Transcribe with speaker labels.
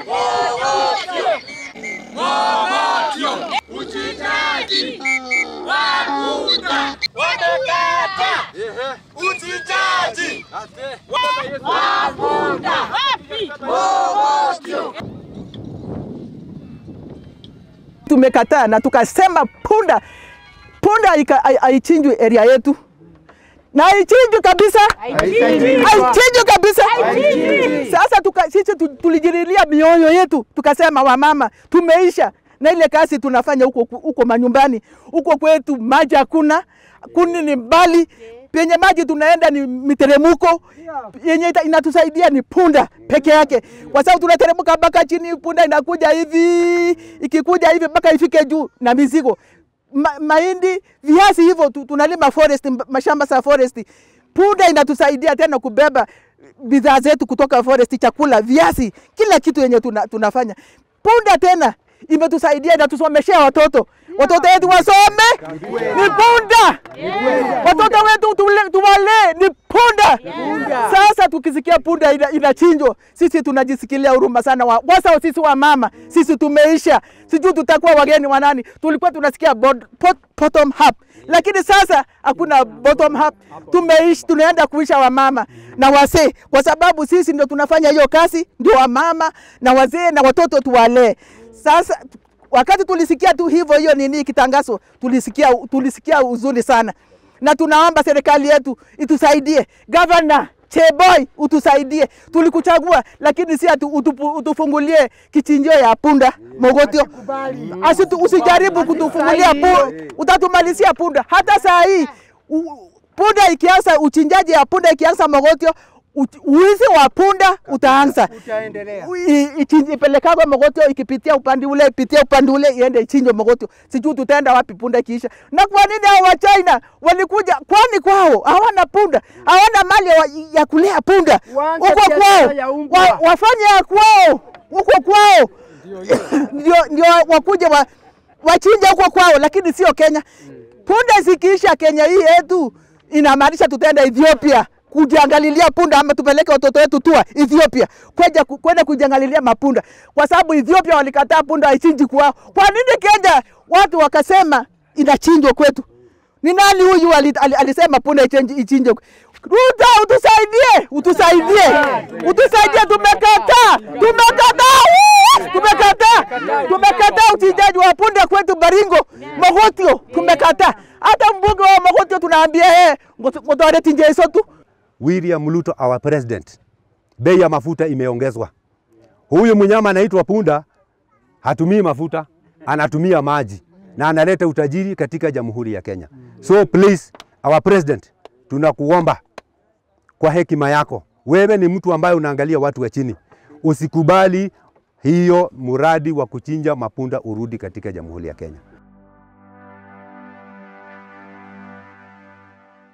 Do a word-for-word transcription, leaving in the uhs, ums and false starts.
Speaker 1: Mogotio. Mogotio. Uchinjaji wa punda. Wamekata. Uchinjaji wa punda. Mogotio.
Speaker 2: Tumekataa na tukasema punda punda haichinjwe area yetu. Na haichinjwe kabisa. Haichinjwe kabisa. Sasa tuka, sisi tulijirilia mioyo yetu tukasema wamama tumeisha na ile kazi tunafanya huko huko manyumbani. Huko kwetu maji hakuna, kuni ni mbali. Penye maji tunaenda ni miteremuko. Yenye inatusaidia ni punda peke yake. Kwa sababu tunateremka mpaka chini, punda inakuja hivi, ikikuja hivi mpaka ifike juu na mizigo. Ma, mahindi, viazi hivyo tunalima forest, mashamba za forest. Punda inatusaidia tena kubeba bidhaa zetu kutoka forest, chakula, viazi, kila kitu yenye tuna, tunafanya. Punda tena imetusaidia na tusomeshea watoto. Watoto wetu wasome ni punda. Watoto wetu tuwale ni punda. Sasa tukisikia punda inachinjwa, sisi tunajisikilia huruma sana. Wasa sisi wa mama, sisi tumeisha. Sijui tutakuwa wageni wa nani. Tulikuwa tunasikia bottom up. Lakini sasa hakuna bottom up. Tumeishi, tunaenda kuisha wa mama na wazee. Kwa sababu sisi ndio tunafanya hiyo kazi, ndio wa mama na wazee na watoto tuwale. Sasa wakati tulisikia tu hivyo hiyo nini kitangazo, tulisikia tulisikia huzuni sana. Na tunaomba serikali yetu itusaidie. Governor Cheboy utusaidie. Tulikuchagua lakini si atu, utupu, utufungulie kichinjio ya punda Mogotio. Asitu usijaribu kutufungulia punda, utatumalizia punda. Hata saa hii punda ikianza, uchinjaji ya punda ikianza Mogotio, uwizi wa punda utaanza.
Speaker 3: Utaendelea.
Speaker 2: Ipelekagwa Mogotio, ikipitia upande ule, ipitia upande ule, iende ichinjwe Mogotio. Sijui tutaenda wapi punda ikiisha. Na kwa nini hao wa China walikuja? Kwani kwao hawana punda, hawana mali ya, ya kulea punda. Huko kwao wa, wafanye ya kwao, huko kwao ndio ndio wakuje wa, wachinja huko kwao, lakini sio Kenya. Punda zikiisha Kenya hii yetu inamaanisha tutaenda Ethiopia kujiangalilia punda, ama tupeleke watoto wetu tua Ethiopia kwenda kwenda kujiangalilia mapunda, kwa sababu Ethiopia walikataa punda haichinji kwao. Kwa nini Kenya watu wakasema inachinjwa kwetu? Ni nani huyu alisema punda ichinjwe? Ruto utusaidie, utusaidie, utusaidie. Tumekataa, tumekataa, tumekataa, tumekataa uchinjaji wa punda kwetu Baringo, Mogotio, tumekataa. Hata mbunge wa Mogotio tunaambia eh, ngotoare tinje hizo tu.
Speaker 4: William Ruto, our president, bei ya mafuta imeongezwa. Huyu mnyama anaitwa punda hatumii mafuta, anatumia maji na analeta utajiri katika Jamhuri ya Kenya. So please, our president, tunakuomba kwa hekima yako, wewe ni mtu ambaye unaangalia watu wa chini, usikubali hiyo muradi wa kuchinja mapunda urudi katika Jamhuri ya Kenya.